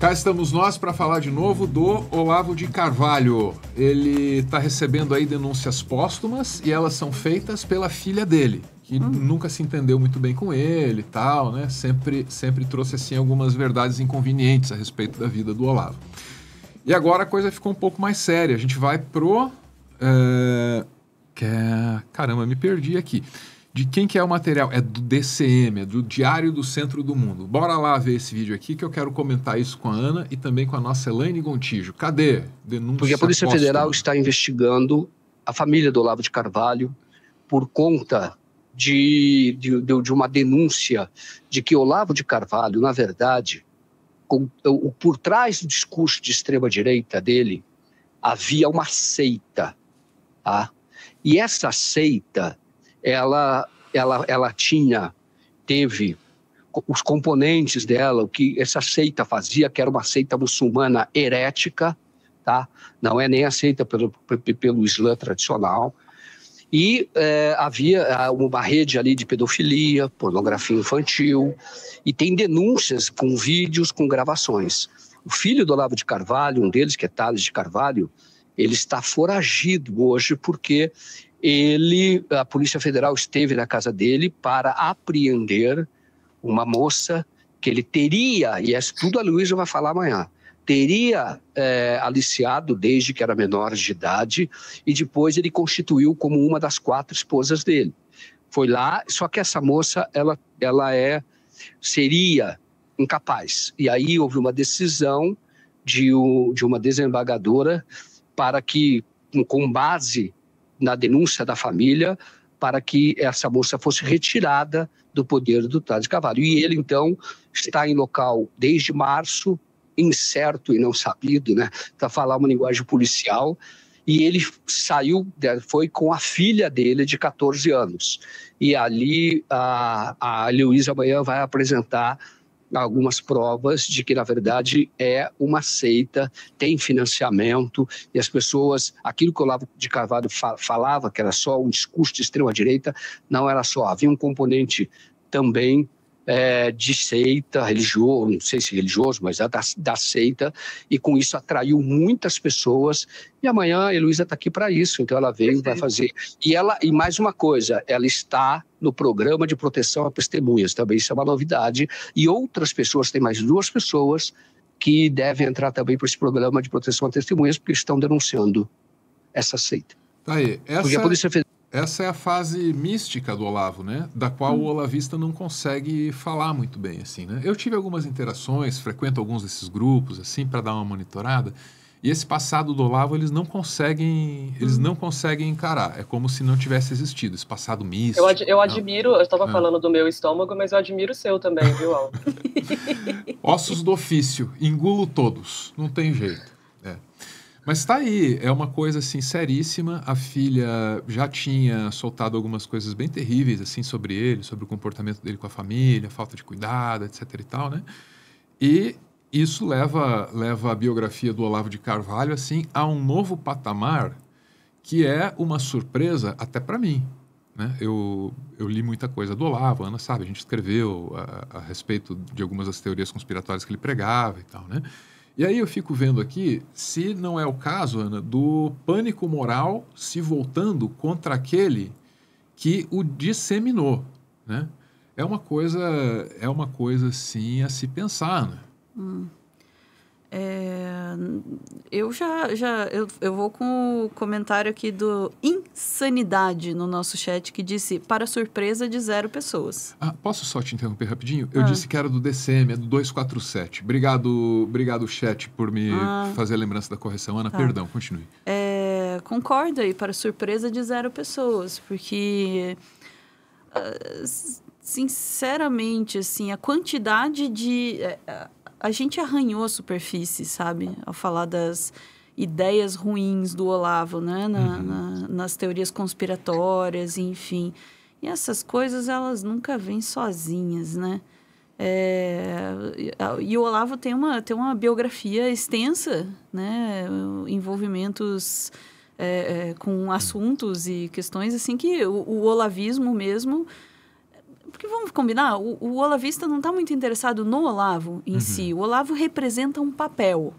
Cá estamos nós para falar de novo do Olavo de Carvalho. Ele está recebendo aí denúncias póstumas e elas são feitas pela filha dele, que nunca se entendeu muito bem com ele e tal, né? Sempre trouxe assim algumas verdades inconvenientes a respeito da vida do Olavo. E agora a coisa ficou um pouco mais séria. A gente vai pro... Caramba, me perdi aqui. De quem que é o material? É do DCM, é do Diário do Centro do Mundo. Bora lá ver esse vídeo aqui, que eu quero comentar isso com a Ana e também com a nossa Elaine Gontijo. Cadê? Denúncia Porque a Polícia póstuma. Federal está investigando a família do Olavo de Carvalho por conta de uma denúncia de que Olavo de Carvalho, na verdade, por trás do discurso de extrema-direita dele, havia uma seita, tá? E essa seita... ela teve os componentes dela, o que essa seita fazia, que era uma seita muçulmana herética, tá? Não é nem aceita pelo Islã tradicional, e havia uma rede ali de pedofilia, pornografia infantil, e tem denúncias com vídeos, com gravações. O filho do Olavo de Carvalho, um deles, que é Tales de Carvalho, ele está foragido hoje porque a Polícia Federal esteve na casa dele para apreender uma moça que ele teria, e isso tudo a Luísa vai falar amanhã, teria aliciado desde que era menor de idade, e depois ele constituiu como uma das 4 esposas dele. Foi lá, só que essa moça, ela seria incapaz. E aí houve uma decisão de uma desembargadora para que, com base na denúncia da família, para que essa moça fosse retirada do poder do Tales de Carvalho. E ele, então, está em local desde março, incerto e não sabido, né, para falar uma linguagem policial, e ele foi com a filha dele de 14 anos. E ali a Luísa amanhã vai apresentar algumas provas de que, na verdade, é uma seita, tem financiamento, e as pessoas, aquilo que o Olavo de Carvalho falava, que era só um discurso de extrema-direita, não era só, havia um componente também de seita, religioso, não sei se religioso, mas da seita, e com isso atraiu muitas pessoas, e amanhã a Heloísa está aqui para isso, então ela veio e vai fazer. E mais uma coisa, ela está no programa de proteção a testemunhas, também isso é uma novidade, e outras pessoas, tem mais 2 pessoas que devem entrar também para esse programa de proteção a testemunhas, porque estão denunciando essa seita. Tá aí, Porque a Polícia Federal... Essa é a fase mística do Olavo, né? Da qual o olavista não consegue falar muito bem, assim, né? Eu tive algumas interações, frequento alguns desses grupos, assim, para dar uma monitorada, e esse passado do Olavo eles não conseguem encarar. É como se não tivesse existido, esse passado místico. Eu admiro, eu estava falando do meu estômago, mas eu admiro o seu também, viu, Al? Ossos do ofício, engulo todos, não tem jeito. Mas está aí, é uma coisa assim seríssima. A filha já tinha soltado algumas coisas bem terríveis assim sobre ele, sobre o comportamento dele com a família, falta de cuidado, etc e tal, né? E isso leva a biografia do Olavo de Carvalho assim a um novo patamar que é uma surpresa até para mim, né? Eu li muita coisa do Olavo, a Ana sabe, a gente escreveu a respeito de algumas das teorias conspiratórias que ele pregava e tal, né? E aí eu fico vendo aqui, se não é o caso, Ana, do pânico moral se voltando contra aquele que o disseminou, né? É uma coisa assim a se pensar, né? Eu vou com o comentário aqui do Insanidade no nosso chat, que disse, para surpresa de 0 pessoas. Posso só te interromper rapidinho? Eu disse que era do DCM, é do 247. Obrigado chat, por me fazer a lembrança da correção. Ana, perdão, continue. Concordo aí, para surpresa de 0 pessoas, porque... sinceramente, assim, a quantidade de... A gente arranhou a superfície, sabe? Ao falar das ideias ruins do Olavo, né? Nas teorias conspiratórias, enfim. E essas coisas, elas nunca vêm sozinhas, né? E o Olavo tem uma biografia extensa, né? Envolvimentos com assuntos e questões, assim, que o olavismo mesmo... porque vamos combinar, o olavista não está muito interessado no Olavo em si. O Olavo representa um papel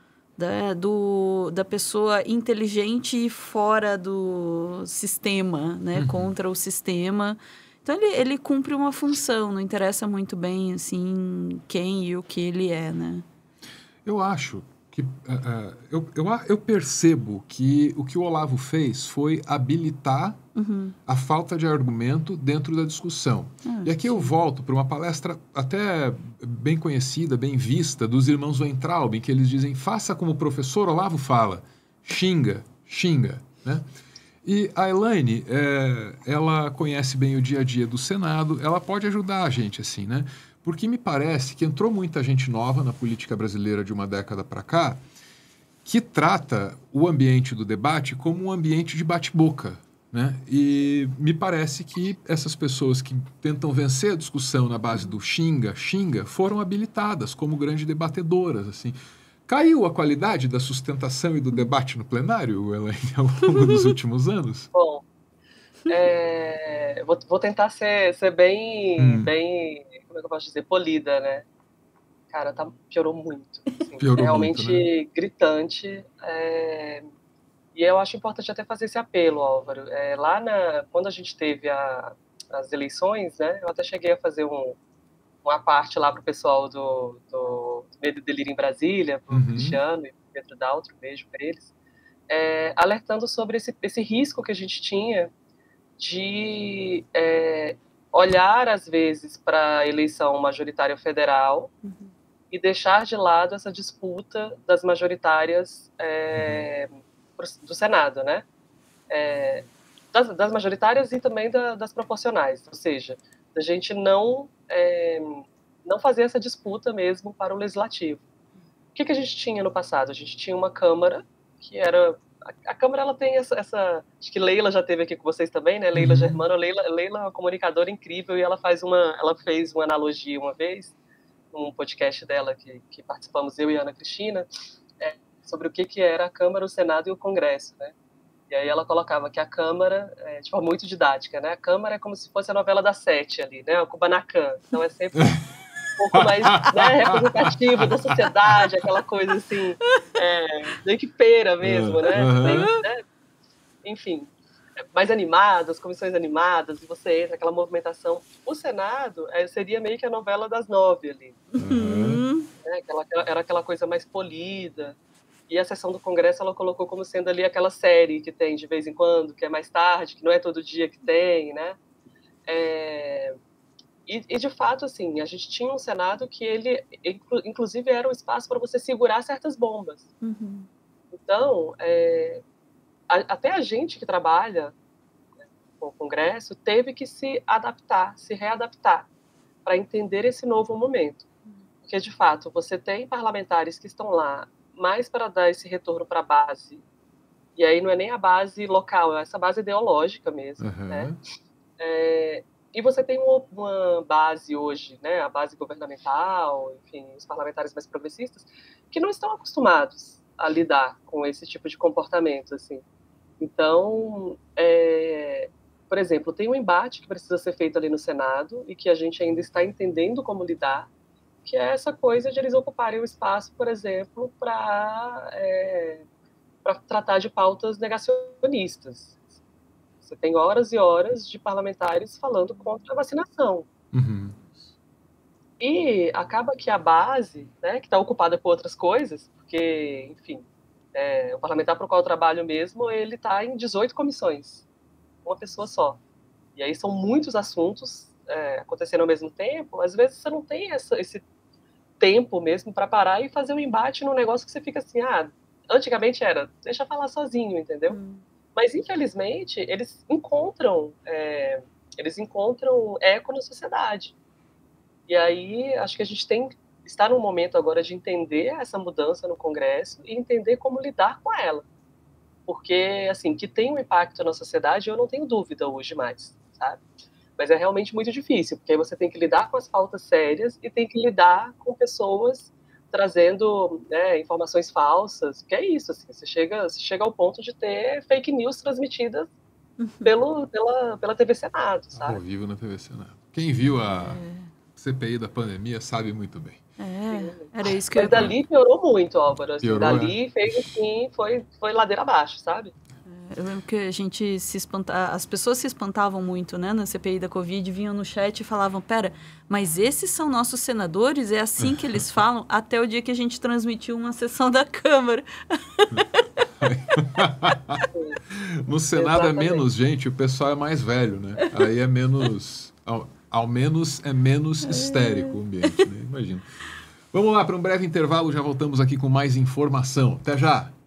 da pessoa inteligente fora do sistema, né? Contra o sistema. Então, ele cumpre uma função, não interessa muito bem, assim, quem e o que ele é, né? Eu acho que... eu percebo que o Olavo fez foi habilitar a falta de argumento dentro da discussão. E aqui eu volto para uma palestra até bem conhecida, bem vista, dos irmãos Weintraub, em que eles dizem, faça como o professor Olavo fala, xinga, né? E a Elaine, ela conhece bem o dia a dia do Senado, ela pode ajudar a gente, assim, né? Porque me parece que entrou muita gente nova na política brasileira de uma década para cá que trata o ambiente do debate como um ambiente de bate-boca, né? E me parece que essas pessoas que tentam vencer a discussão na base do xinga, foram habilitadas como grandes debatedoras, assim. Caiu a qualidade da sustentação e do debate no plenário, Elaine, ao longo dos últimos anos? Bom, vou tentar ser bem, como é que eu posso dizer, polida, né? Cara, piorou muito. Assim, Piorou realmente muito, né? gritante. E eu acho importante até fazer esse apelo, Álvaro. Quando a gente teve as eleições, né? Eu até cheguei a fazer uma parte lá para o pessoal do Medo e Delírio em Brasília, para o Cristiano e pro Pedro Daltro, beijo para eles, alertando sobre esse risco que a gente tinha de olhar, às vezes, para a eleição majoritária federal e deixar de lado essa disputa das majoritárias do Senado, né? Das majoritárias e também das proporcionais, ou seja, da gente não fazer essa disputa mesmo para o legislativo. O que a gente tinha no passado? A gente tinha uma Câmara que era... A Câmara, ela tem essa... Acho que Leila já esteve aqui com vocês também, né? Leila Germano. Leila é uma comunicadora incrível e ela fez uma analogia uma vez, num podcast dela que participamos, eu e a Ana Cristina, sobre o que era a Câmara, o Senado e o Congresso, né? E aí ela colocava que a Câmara, de forma muito didática, né? A Câmara é como se fosse a novela das 7 ali, né? O Kubanacan. Então é sempre um pouco mais, né, representativo da sociedade, aquela coisa assim, meio que pera mesmo, né? Enfim, mais animadas, comissões animadas, e você entra, aquela movimentação. O Senado seria meio que a novela das 9 ali. Era aquela coisa mais polida. E a sessão do Congresso ela colocou como sendo ali aquela série que tem de vez em quando, que é mais tarde, que não é todo dia que tem, né? E de fato, assim, a gente tinha um Senado que ele, inclusive, era um espaço para você segurar certas bombas. Então, até a gente que trabalha com o Congresso teve que se adaptar, se readaptar, para entender esse novo momento. Porque, de fato, você tem parlamentares que estão lá mais para dar esse retorno para a base, e aí não é nem a base local, é essa base ideológica mesmo, né? E você tem uma base hoje, né, a base governamental, enfim, os parlamentares mais progressistas, que não estão acostumados a lidar com esse tipo de comportamento, assim. Então, por exemplo, tem um embate que precisa ser feito ali no Senado e que a gente ainda está entendendo como lidar, que é essa coisa de eles ocuparem o espaço, por exemplo, para tratar de pautas negacionistas. Você tem horas e horas de parlamentares falando contra a vacinação. E acaba que a base, né, que está ocupada por outras coisas, porque, enfim, o parlamentar para o qual eu trabalho mesmo, ele está em 18 comissões, uma pessoa só. E aí são muitos assuntos acontecendo ao mesmo tempo. Às vezes você não tem esse tempo mesmo para parar e fazer um embate num negócio que você fica assim, antigamente era, deixa eu falar sozinho, entendeu? Mas, infelizmente, eles encontram eco na sociedade. E aí, acho que a gente está num momento agora de entender essa mudança no Congresso e entender como lidar com ela. Porque, assim, que tem um impacto na sociedade, eu não tenho dúvida hoje mais, sabe? Mas é realmente muito difícil, porque aí você tem que lidar com as pautas sérias e tem que lidar com pessoas trazendo, né, informações falsas, que é isso, assim, você chega ao ponto de ter fake news transmitidas pela TV Senado, sabe? Ao vivo na TV Senado. Quem viu a CPI da pandemia sabe muito bem. Era isso que eu ia Mas dali piorou muito, Álvaro. Assim, Piorou, dali fez assim, foi ladeira abaixo, sabe? Eu lembro que a gente as pessoas se espantavam muito, né, na CPI da Covid, vinham no chat e falavam, pera, mas esses são nossos senadores? É assim que eles falam? Até o dia que a gente transmitiu uma sessão da Câmara. No Senado Exatamente. é menos gente, o pessoal é mais velho, né? Aí é menos... Ao menos é menos histérico o ambiente, né? Imagina. Vamos lá para um breve intervalo, já voltamos aqui com mais informação. Até já!